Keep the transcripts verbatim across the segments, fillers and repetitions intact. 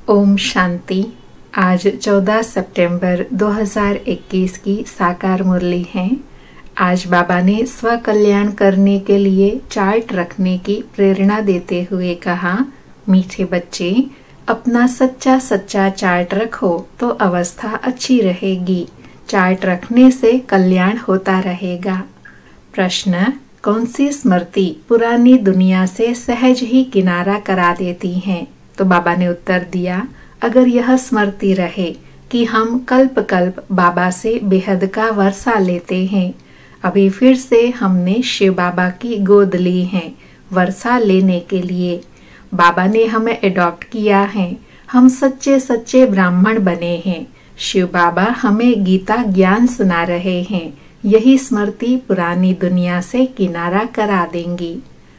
ओम शांति। आज चौदह सितंबर दो हज़ार इक्कीस की साकार मुरली है। आज बाबा ने स्व कल्याण करने के लिए चार्ट रखने की प्रेरणा देते हुए कहा, मीठे बच्चे, अपना सच्चा सच्चा चार्ट रखो तो अवस्था अच्छी रहेगी। चार्ट रखने से कल्याण होता रहेगा। प्रश्न, कौन सी स्मृति पुरानी दुनिया से सहज ही किनारा करा देती है? तो बाबा ने उत्तर दिया, अगर यह स्मृति रहे कि हम कल्प कल्प बाबा से बेहद का वर्षा लेते हैं। अभी फिर से हमने शिव बाबा की गोद ली है वर्षा लेने के लिए। बाबा ने हमें अडॉप्ट किया है। हम सच्चे सच्चे ब्राह्मण बने हैं। शिव बाबा हमें गीता ज्ञान सुना रहे हैं। यही स्मृति पुरानी दुनिया से किनारा करा देंगी।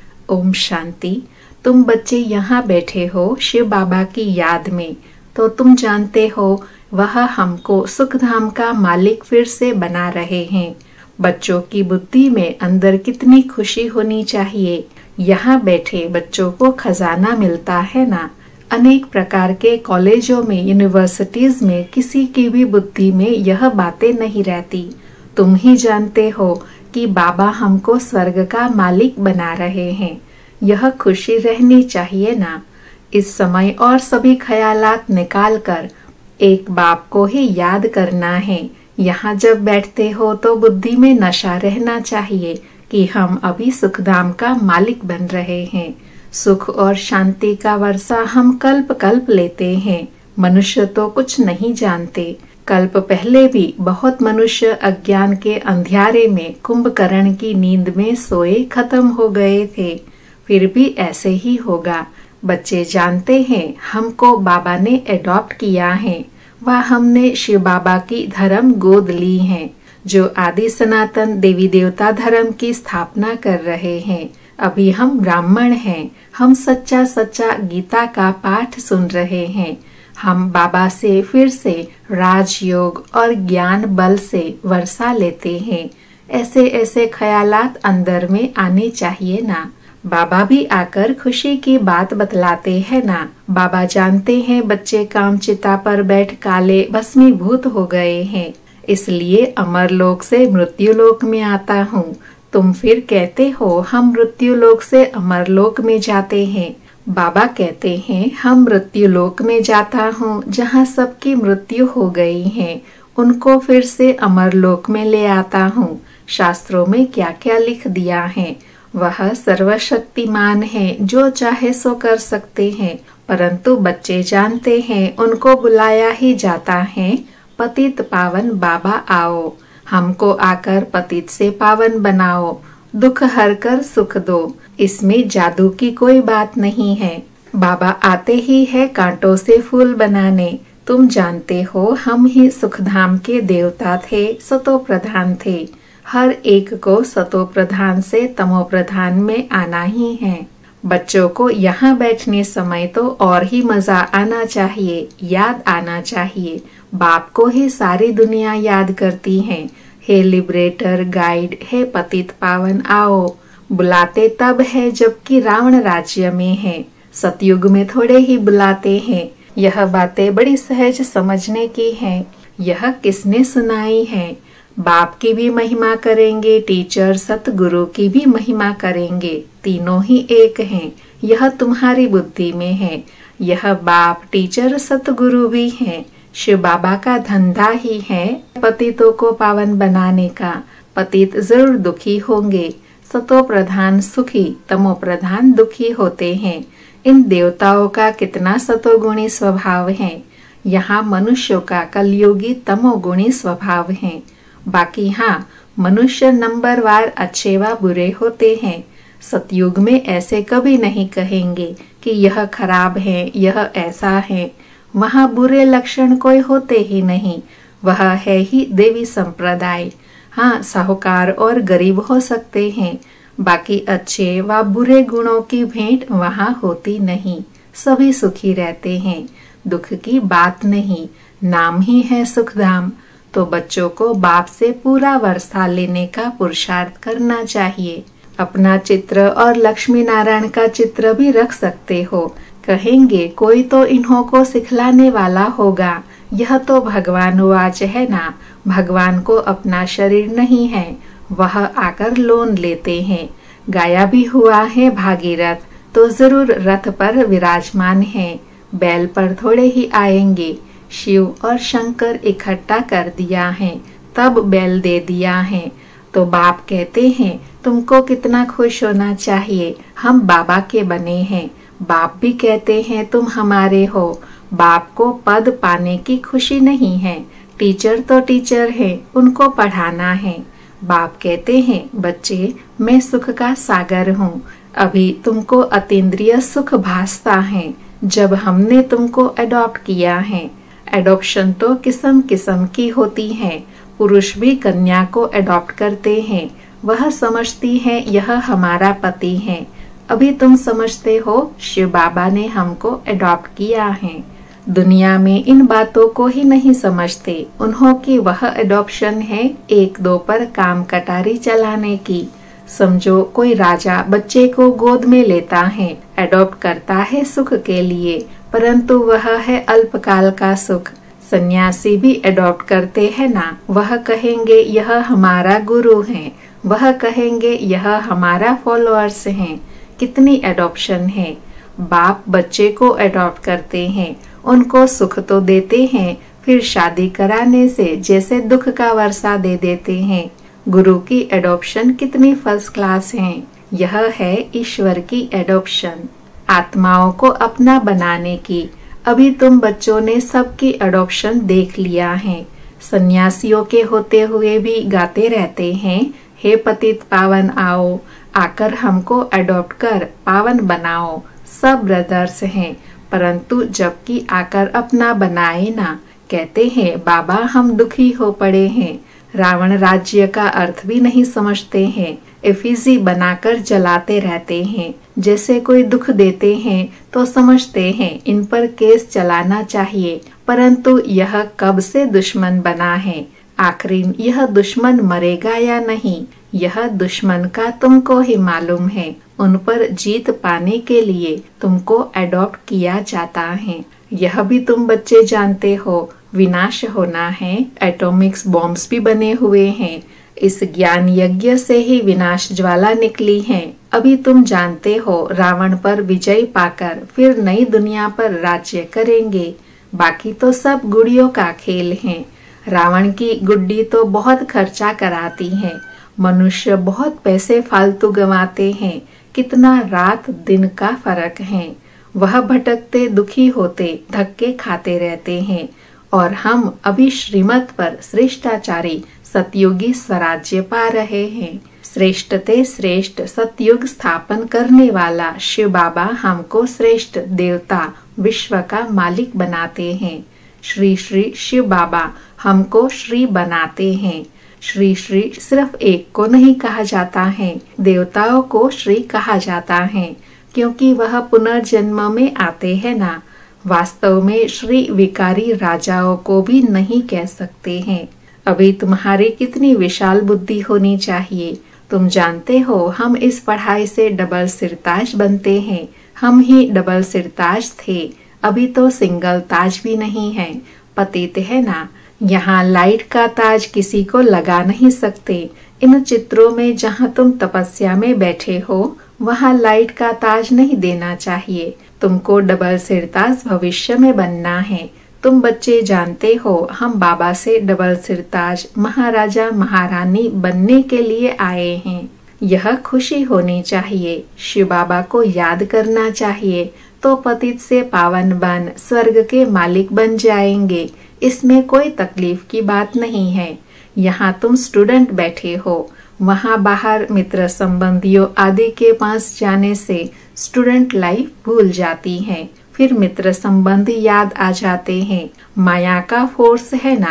ओम शांति। तुम बच्चे यहाँ बैठे हो शिव बाबा की याद में, तो तुम जानते हो वह हमको सुखधाम का मालिक फिर से बना रहे हैं। बच्चों की बुद्धि में अंदर कितनी खुशी होनी चाहिए। यहाँ बैठे बच्चों को खजाना मिलता है ना। अनेक प्रकार के कॉलेजों में, यूनिवर्सिटीज में किसी की भी बुद्धि में यह बातें नहीं रहती। तुम ही जानते हो कि बाबा हमको स्वर्ग का मालिक बना रहे हैं। यह खुशी रहनी चाहिए ना। इस समय और सभी ख्यालात निकाल कर एक बाप को ही याद करना है। यहाँ जब बैठते हो तो बुद्धि में नशा रहना चाहिए कि हम अभी सुखधाम का मालिक बन रहे हैं। सुख और शांति का वर्षा हम कल्प कल्प लेते हैं। मनुष्य तो कुछ नहीं जानते। कल्प पहले भी बहुत मनुष्य अज्ञान के अंधियारे में कुंभकर्ण की नींद में सोए खत्म हो गए थे। फिर भी ऐसे ही होगा। बच्चे जानते हैं हमको बाबा ने अडॉप्ट किया है व हमने शिव बाबा की धर्म गोद ली है, जो आदि सनातन देवी देवता धर्म की स्थापना कर रहे हैं। अभी हम ब्राह्मण हैं। हम सच्चा सच्चा गीता का पाठ सुन रहे हैं। हम बाबा से फिर से राजयोग और ज्ञान बल से वर्षा लेते हैं। ऐसे ऐसे ख्यालात अंदर में आने चाहिए ना। बाबा भी आकर खुशी की बात बतलाते हैं ना। बाबा जानते हैं बच्चे कामचिता पर बैठ काले भस्मीभूत हो गए हैं, इसलिए अमर लोक से मृत्यु लोक में आता हूँ। तुम फिर कहते हो हम मृत्यु लोक से अमर लोक में जाते हैं। बाबा कहते हैं हम मृत्यु लोक में जाता हूँ जहाँ सबकी मृत्यु हो गई है, उनको फिर से अमर लोक में ले आता हूँ। शास्त्रों में क्या क्या लिख दिया है। वह सर्वशक्तिमान है, जो चाहे सो कर सकते हैं। परंतु बच्चे जानते हैं उनको बुलाया ही जाता है, पतित पावन बाबा आओ, हमको आकर पतित से पावन बनाओ, दुख हर कर सुख दो। इसमें जादू की कोई बात नहीं है। बाबा आते ही है कांटों से फूल बनाने। तुम जानते हो हम ही सुखधाम के देवता थे, सतो प्रधान थे। हर एक को सतो प्रधान से तमो प्रधान में आना ही है। बच्चों को यहाँ बैठने समय तो और ही मजा आना चाहिए, याद आना चाहिए। बाप को ही सारी दुनिया याद करती है। हे लिबरेटर गाइड, हे पतित पावन आओ। बुलाते तब है जबकि रावण राज्य में है। सतयुग में थोड़े ही बुलाते हैं। यह बातें बड़ी सहज समझने की हैं। यह किसने सुनाई है? बाप की भी महिमा करेंगे, टीचर सतगुरु की भी महिमा करेंगे। तीनों ही एक हैं। यह तुम्हारी बुद्धि में है। यह बाप टीचर सतगुरु भी हैं। शिव बाबा का धंधा ही है पतितों को पावन बनाने का। पतित जरूर दुखी होंगे। सतो प्रधान सुखी, तमो प्रधान दुखी होते हैं। इन देवताओं का कितना सतोगुणी स्वभाव है। यहाँ मनुष्यों का कलयुगी तमोगुणी स्वभाव है। बाकी हाँ, मनुष्य नंबरवार अच्छे व बुरे होते हैं। सतयुग में ऐसे कभी नहीं कहेंगे कि यह खराब है, यह ऐसा है। वहाँ बुरे लक्षण कोई होते ही नहीं। वह है ही देवी संप्रदाय। हाँ, साहूकार और गरीब हो सकते हैं, बाकी अच्छे व बुरे गुणों की भेंट वहाँ होती नहीं। सभी सुखी रहते हैं। दुख की बात नहीं। नाम ही है सुखधाम। तो बच्चों को बाप से पूरा वर्षा लेने का पुरुषार्थ करना चाहिए। अपना चित्र और लक्ष्मी नारायण का चित्र भी रख सकते हो। कहेंगे कोई तो इन्हों को सिखलाने वाला होगा। यह तो भगवान वाच है ना, भगवान को अपना शरीर नहीं है, वह आकर लोन लेते हैं। गाया भी हुआ है भागीरथ, तो जरूर रथ पर विराजमान है, बैल पर थोड़े ही आएंगे। शिव और शंकर इकट्ठा कर दिया है, तब बैल दे दिया है। तो बाप कहते हैं तुमको कितना खुश होना चाहिए, हम बाबा के बने हैं। बाप भी कहते हैं तुम हमारे हो। बाप को पद पाने की खुशी नहीं है, टीचर तो टीचर है, उनको पढ़ाना है। बाप कहते हैं बच्चे मैं सुख का सागर हूँ, अभी तुमको अतीन्द्रिय सुख भासता है, जब हमने तुमको अडॉप्ट किया है। एडॉप्शन तो किस्म किस्म की होती है, पुरुष भी कन्या को अडॉप्ट करते हैं, वह समझती है यह हमारा पति है। अभी तुम समझते हो शिव बाबा ने हमको अडॉप्ट किया है। दुनिया में इन बातों को ही नहीं समझते, उन्हों की वह अडॉप्शन है एक दो पर काम कटारी चलाने की। समझो कोई राजा बच्चे को गोद में लेता है, अडॉप्ट करता है सुख के लिए, परंतु वह है अल्पकाल का सुख। सन्यासी भी अडॉप्ट करते हैं ना, वह कहेंगे यह हमारा गुरु है, वह कहेंगे यह हमारा फॉलोअर्स हैं। कितनी अडॉप्शन है। बाप बच्चे को अडॉप्ट करते हैं, उनको सुख तो देते हैं, फिर शादी कराने से जैसे दुख का वर्षा दे देते हैं। गुरु की एडॉप्शन कितनी फर्स्ट क्लास है। यह है ईश्वर की एडॉप्शन, आत्माओं को अपना बनाने की। अभी तुम बच्चों ने सबकी एडॉप्शन देख लिया है। सन्यासियों के होते हुए भी गाते रहते हैं, हे पतित पावन आओ, आकर हमको अडॉप्ट कर पावन बनाओ। सब ब्रदर्स हैं, परंतु जबकि आकर अपना बनाए ना, कहते हैं बाबा हम दुखी हो पड़े हैं। रावण राज्य का अर्थ भी नहीं समझते हैं, एफिजी बनाकर जलाते रहते हैं। जैसे कोई दुख देते हैं तो समझते हैं इन पर केस चलाना चाहिए, परंतु यह कब से दुश्मन बना है। आखिर यह दुश्मन मरेगा या नहीं, यह दुश्मन का तुमको ही मालूम है। उन पर जीत पाने के लिए तुमको अडॉप्ट किया जाता है। यह भी तुम बच्चे जानते हो, विनाश होना है। एटॉमिक्स बॉम्ब्स भी बने हुए हैं, इस ज्ञान यज्ञ से ही विनाश ज्वाला निकली है। अभी तुम जानते हो रावण पर विजय पाकर फिर नई दुनिया पर राज्य करेंगे। बाकी तो सब गुड़ियों का खेल है। रावण की गुड्डी तो बहुत खर्चा कराती है, मनुष्य बहुत पैसे फालतू गंवाते हैं। कितना रात दिन का फर्क है। वह भटकते दुखी होते धक्के खाते रहते हैं, और हम अभी श्रीमत पर श्रेष्ठाचारी सतयुगी स्वराज्य पा रहे हैं। श्रेष्ठ ते श्रेष्ठ सतयुग स्थापन करने वाला शिव बाबा हमको श्रेष्ठ देवता विश्व का मालिक बनाते हैं। श्री श्री शिव बाबा हमको श्री बनाते हैं। श्री श्री सिर्फ एक को नहीं कहा जाता है, देवताओं को श्री कहा जाता है, क्योंकि वह पुनर्जन्म में आते हैं ना। वास्तव में श्री विकारी राजाओं को भी नहीं कह सकते हैं। अभी तुम्हारी कितनी विशाल बुद्धि होनी चाहिए। तुम जानते हो हम इस पढ़ाई से डबल सिरताज बनते हैं। हम ही डबल सिरताज थे, अभी तो सिंगल ताज भी नहीं है। पतित है ना, यहाँ लाइट का ताज किसी को लगा नहीं सकते। इन चित्रों में जहाँ तुम तपस्या में बैठे हो, वहाँ लाइट का ताज नहीं देना चाहिए। तुमको डबल सिरताज भविष्य में बनना है। तुम बच्चे जानते हो हम बाबा से डबल सिरताज महाराजा महारानी बनने के लिए आए हैं। यह खुशी होनी चाहिए। शिव बाबा को याद करना चाहिए, तो पतित से पावन बन स्वर्ग के मालिक बन जाएंगे। इसमें कोई तकलीफ की बात नहीं है। यहाँ तुम स्टूडेंट बैठे हो, वहाँ बाहर मित्र संबंधियों आदि के पास जाने से स्टूडेंट लाइफ भूल जाती है, फिर मित्र संबंधी याद आ जाते हैं। माया का फोर्स है ना,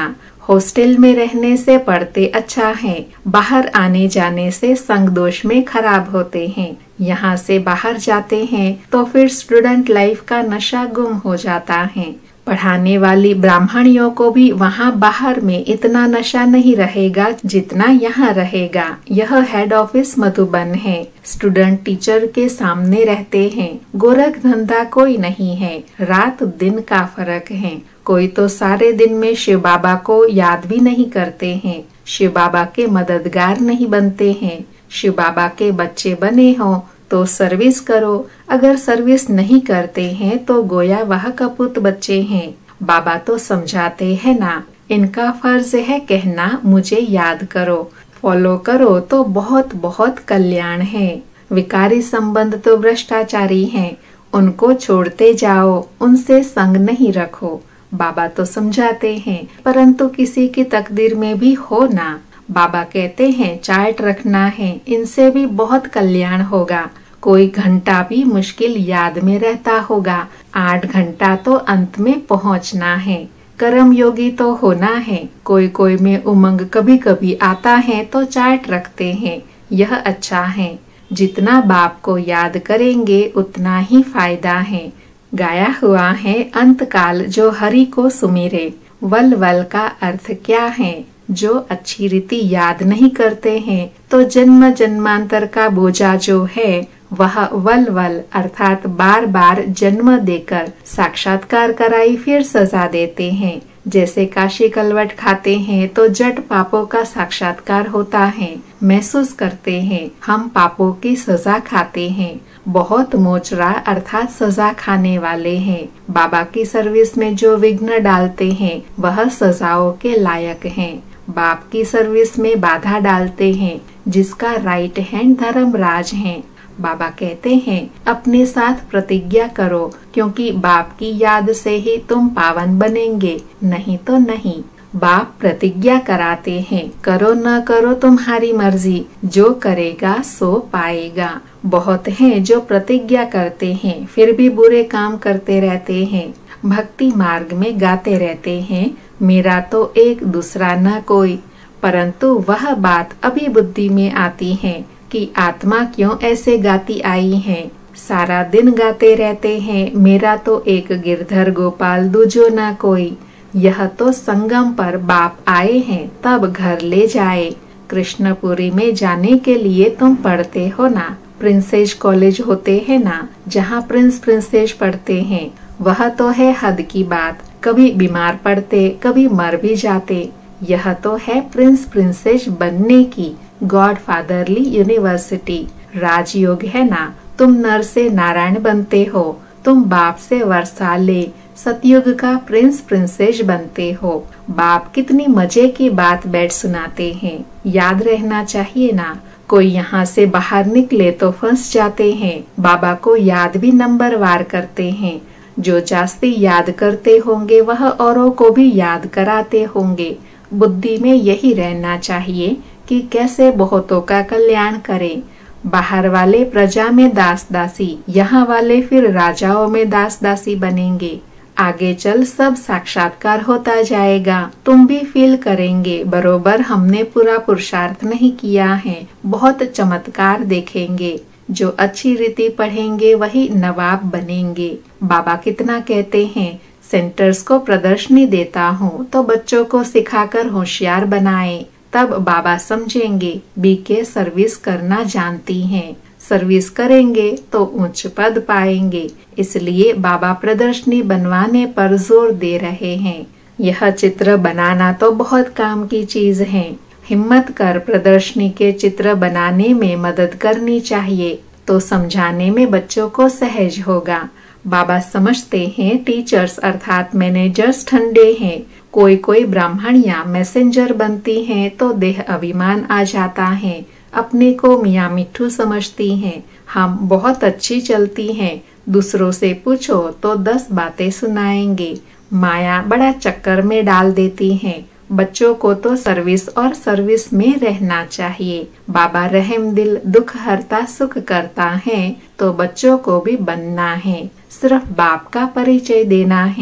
हॉस्टल में रहने से पढ़ते अच्छा है, बाहर आने जाने से संग दोष में खराब होते हैं। यहाँ से बाहर जाते हैं तो फिर स्टूडेंट लाइफ का नशा गुम हो जाता है। पढ़ाने वाली ब्राह्मणियों को भी वहाँ बाहर में इतना नशा नहीं रहेगा जितना यहाँ रहेगा। यह हेड ऑफिस मधुबन है। स्टूडेंट टीचर के सामने रहते हैं। गोरख धंधा कोई नहीं है, रात दिन का फर्क है। कोई तो सारे दिन में शिव बाबा को याद भी नहीं करते हैं, शिव बाबा के मददगार नहीं बनते हैं। शिव बाबा के बच्चे बने हो तो सर्विस करो, अगर सर्विस नहीं करते हैं तो गोया वह कपूत बच्चे हैं। बाबा तो समझाते हैं ना, इनका फर्ज है कहना मुझे याद करो, फॉलो करो तो बहुत बहुत कल्याण है। विकारी संबंध तो भ्रष्टाचारी हैं, उनको छोड़ते जाओ, उनसे संग नहीं रखो। बाबा तो समझाते हैं, परंतु किसी की तकदीर में भी हो ना। बाबा कहते हैं चार्ट रखना है, इनसे भी बहुत कल्याण होगा। कोई घंटा भी मुश्किल याद में रहता होगा, आठ घंटा तो अंत में पहुंचना है। कर्म योगी तो होना है। कोई कोई में उमंग कभी कभी आता है तो चार्ट रखते हैं, यह अच्छा है। जितना बाप को याद करेंगे उतना ही फायदा है। गाया हुआ है अंत काल जो हरि को सुमिरे। वल वल का अर्थ क्या है? जो अच्छी रीति याद नहीं करते हैं तो जन्म जन्मांतर का बोझा जो है वह वल वल अर्थात बार बार जन्म देकर साक्षात्कार कराई फिर सजा देते हैं। जैसे काशी कलवट खाते हैं तो जट पापों का साक्षात्कार होता है, महसूस करते हैं हम पापों की सजा खाते हैं। बहुत मोचरा अर्थात सजा खाने वाले हैं। बाबा की सर्विस में जो विघ्न डालते हैं वह सजाओं के लायक हैं। बाप की सर्विस में बाधा डालते हैं जिसका राइट हैंड धर्मराज है। बाबा कहते हैं अपने साथ प्रतिज्ञा करो, क्योंकि बाप की याद से ही तुम पावन बनेंगे, नहीं तो नहीं। बाप प्रतिज्ञा कराते हैं, करो न करो तुम्हारी मर्जी, जो करेगा सो पाएगा। बहुत हैं जो प्रतिज्ञा करते हैं फिर भी बुरे काम करते रहते हैं। भक्ति मार्ग में गाते रहते हैं मेरा तो एक दूसरा न कोई, परंतु वह बात अभी बुद्धि में आती है कि आत्मा क्यों ऐसे गाती आई है। सारा दिन गाते रहते हैं मेरा तो एक गिरधर गोपाल दूजो न कोई। यह तो संगम पर बाप आए हैं तब घर ले जाए। कृष्णपुरी में जाने के लिए तुम पढ़ते हो ना, प्रिंसेस कॉलेज होते हैं ना जहाँ प्रिंस प्रिंसेस पढ़ते हैं, वह तो है हद की बात। कभी बीमार पड़ते कभी मर भी जाते। यह तो है प्रिंस प्रिंसेस बनने की गॉड फादरली यूनिवर्सिटी। राजयोग है ना, तुम नर से नारायण बनते हो, तुम बाप से वर्षाले सतयुग का प्रिंस प्रिंसेस बनते हो। बाप कितनी मजे की बात बैठ सुनाते हैं, याद रहना चाहिए ना। कोई यहाँ से बाहर निकले तो फंस जाते हैं। बाबा को याद भी नंबर वार करते हैं। जो जास्ती याद करते होंगे वह औरों को भी याद कराते होंगे। बुद्धि में यही रहना चाहिए कि कैसे बहुतों का कल्याण करें। बाहर वाले प्रजा में दास दासी, यहाँ वाले फिर राजाओं में दास दासी बनेंगे। आगे चल सब साक्षात्कार होता जाएगा, तुम भी फील करेंगे बरोबर हमने पूरा पुरुषार्थ नहीं किया है। बहुत चमत्कार देखेंगे। जो अच्छी रीति पढ़ेंगे वही नवाब बनेंगे। बाबा कितना कहते हैं, सेंटर्स को प्रदर्शनी देता हूँ तो बच्चों को सिखाकर होशियार बनाए, तब बाबा समझेंगे बीके सर्विस करना जानती हैं। सर्विस करेंगे तो उच्च पद पाएंगे, इसलिए बाबा प्रदर्शनी बनवाने पर जोर दे रहे हैं। यह चित्र बनाना तो बहुत काम की चीज है। हिम्मत कर प्रदर्शनी के चित्र बनाने में मदद करनी चाहिए, तो समझाने में बच्चों को सहज होगा। बाबा समझते हैं टीचर्स अर्थात मैनेजर्स ठंडे हैं। कोई कोई ब्राह्मणियां मैसेंजर बनती हैं तो देह अभिमान आ जाता है, अपने को मियाँ मिट्ठू समझती हैं। हम बहुत अच्छी चलती हैं, दूसरों से पूछो तो दस बातें सुनाएंगे। माया बड़ा चक्कर में डाल देती हैं। बच्चों को तो सर्विस और सर्विस में रहना चाहिए। बाबा रहम दिल दुख हरता सुख करता है, तो बच्चों को भी बनना है। सिर्फ बाप का परिचय देना है।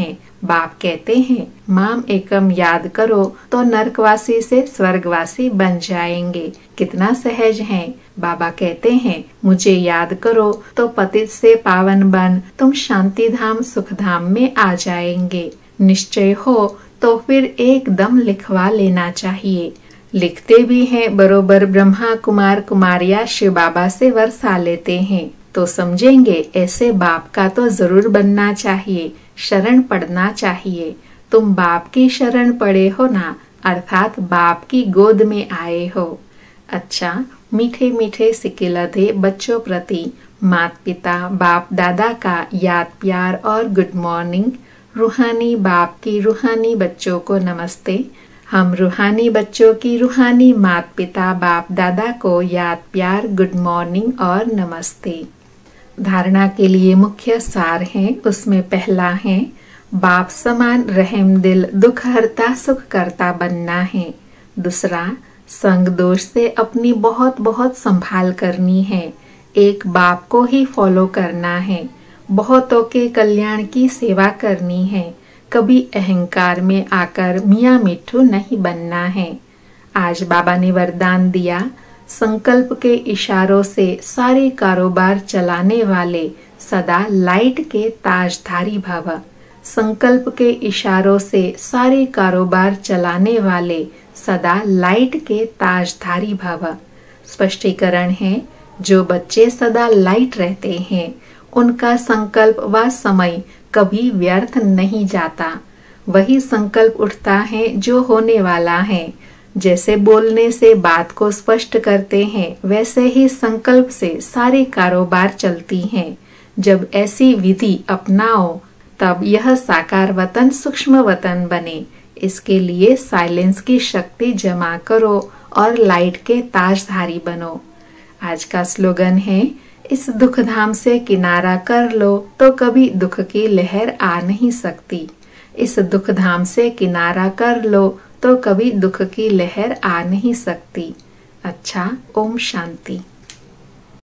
बाप कहते हैं माम एकम याद करो तो नरकवासी से स्वर्गवासी बन जाएंगे। कितना सहज है। बाबा कहते हैं मुझे याद करो तो पतित से पावन बन तुम शांति धाम सुख धाम में आ जाएंगे। निश्चय हो तो फिर एकदम लिखवा लेना चाहिए। लिखते भी हैं बरोबर ब्रह्मा कुमार कुमारिया शिव बाबा से वर्षा लेते हैं तो समझेंगे ऐसे बाप का तो जरूर बनना चाहिए, शरण पड़ना चाहिए। तुम बाप की शरण पड़े हो ना, अर्थात बाप की गोद में आए हो। अच्छा, मीठे मीठे सिकिलधे बच्चों प्रति माता पिता बाप दादा का याद प्यार और गुड मॉर्निंग। रूहानी बाप की रूहानी बच्चों को नमस्ते। हम रूहानी बच्चों की रूहानी माता पिता बाप दादा को याद प्यार गुड मॉर्निंग और नमस्ते। धारणा के लिए मुख्य सार है, उसमें पहला है बाप समान रहम दिल दुख हरता सुख करता बनना है। दूसरा, संग दोष से अपनी बहुत बहुत संभाल करनी है। एक बाप को ही फॉलो करना है। बहुतों के कल्याण की सेवा करनी है। कभी अहंकार में आकर मियाँ मिट्ठू नहीं बनना है। आज बाबा ने वरदान दिया, संकल्प के इशारों से सारे कारोबार चलाने वाले सदा लाइट के ताजधारी भव। संकल्प के इशारों से सारे कारोबार चलाने वाले सदा लाइट के ताजधारी भव। स्पष्टीकरण है, जो बच्चे सदा लाइट रहते हैं उनका संकल्प व समय कभी व्यर्थ नहीं जाता। वही संकल्प उठता है जो होने वाला है। जैसे बोलने से बात को स्पष्ट करते हैं, वैसे ही संकल्प से सारे कारोबार चलती हैं। जब ऐसी विधि अपनाओ तब यह साकार वतन सूक्ष्म वतन बने। इसके लिए साइलेंस की शक्ति जमा करो और लाइट के ताजधारी बनो। आज का स्लोगन है, इस दुख धाम से किनारा कर लो तो कभी दुख की लहर आ नहीं सकती। इस दुख धाम से किनारा कर लो तो कभी दुख की लहर आ नहीं सकती। अच्छा, ओम शांति।